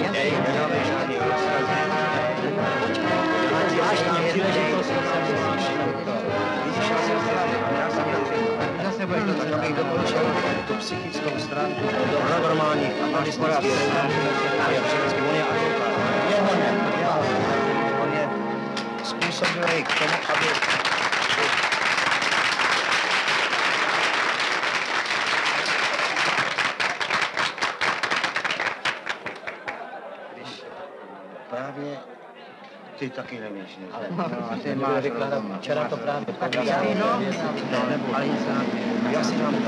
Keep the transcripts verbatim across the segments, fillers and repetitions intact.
Dej, nedáme žádný rozkazy. Zvláštní příležitost. Vidíš, já jsem vzdělaný, já jsem jen řekl. Zase budeš to tak, abych dokončil tu psychickou stránku do normálních analytických strán. Je vždycky on je advokát. Je on je. On je způsobilý k tomu, aby... Když právě ty taky nevíš, ne? Ale no, ty máš vykládat, včera to právě tak já, no, no, nebo, ale nic na já si nám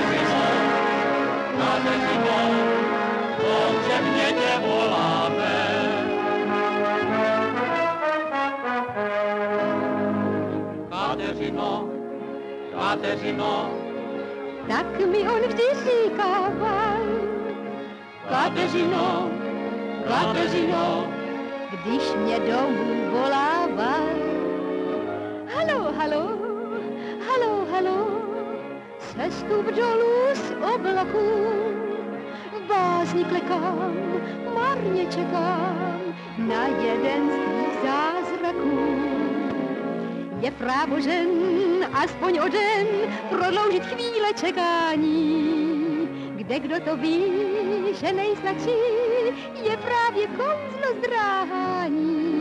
Kateřino, Kateřino, tak mi on vždy říkával. Kateřino, Kateřino, když mě domů volával. Halo, halo, halo, halo, sestup dolů z oblaků. V bázni klekám, marně čekám na jeden z tvých zázraků. Je právožen, aspoň o den, prodloužit chvíle čekání. Kde kdo to ví, že nejsnadší je právě kouzlo zdráhání.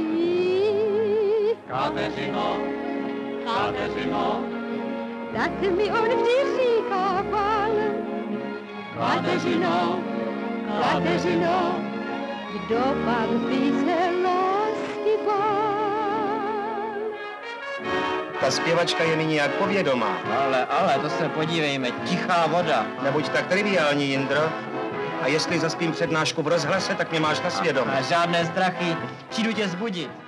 Kateřino, Kateřino, tak mi on vždy říkával. Kateřino, Kateřino, kdo pak by se lásky bál? Ta zpěvačka je mi nějak povědomá. Ale, ale, to se podívejme, tichá voda. Nebuď tak triviální, Jindro. A jestli zaspím přednášku v rozhlase, tak mě máš na svědomí. A žádné strachy, přijdu tě zbudit.